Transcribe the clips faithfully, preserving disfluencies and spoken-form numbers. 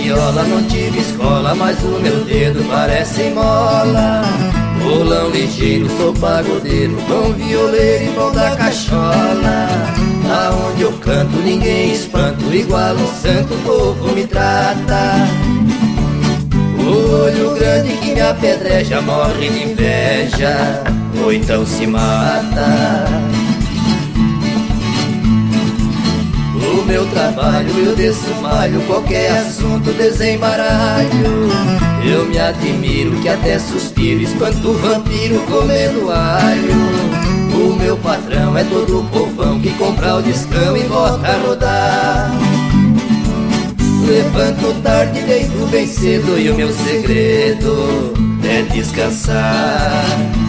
viola, não tive escola, mas o meu dedo parece mola. Bolão ligeiro, sou pagodeiro, bom violeiro e bom da cachola. Aonde eu canto ninguém espanto, igual um santo o povo me trata. O olho grande que me apedreja morre de inveja, ou então se mata. O meu trabalho eu desmalho, qualquer assunto desembaralho. Eu me admiro que até suspiro, espanto o vampiro comendo alho. O meu patrão é todo povão que compra o discão e bota a rodar. Levanto tarde, deito bem cedo e o meu segredo é descansar.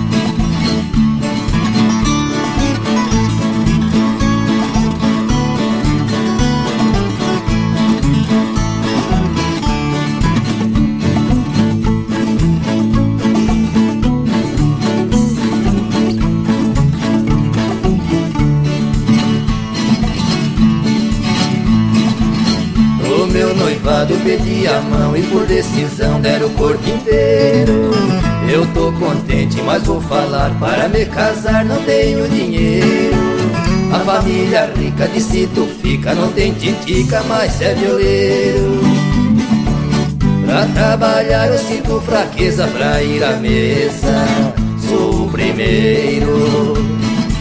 Meu noivado pedi a mão e por decisão deram o corpo inteiro. Eu tô contente, mas vou falar, para me casar não tenho dinheiro. A família rica disse tu fica, não tem titica, mas é violeiro. Pra trabalhar eu sinto fraqueza, pra ir à mesa sou o primeiro.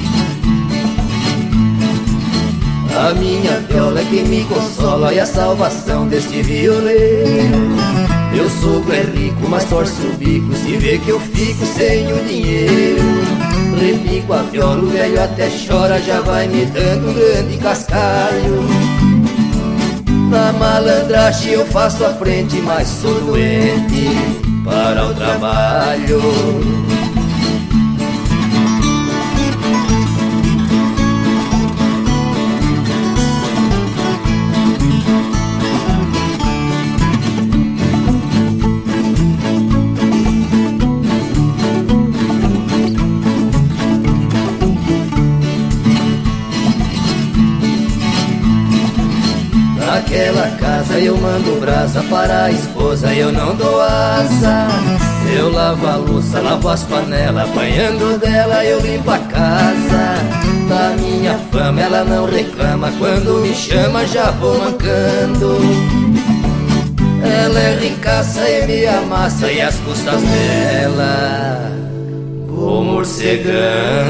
A minha viola é quem me consola e a salvação deste violeiro. Meu sogro é rico, mas torce o bico se vê que eu fico sem o dinheiro. Repico a viola, o velho até chora, já vai me dando um grande cascalho. Na malandragem eu faço a frente, mas sou doente para o trabalho. Naquela casa eu mando brasa, para a esposa eu não dou asa. Eu lavo a louça, lavo as panelas, apanhando dela eu limpo a casa. Da minha fama ela não reclama, quando me chama já vou mancando. Ela é ricaça e me amassa, e as custas dela vou morcegando.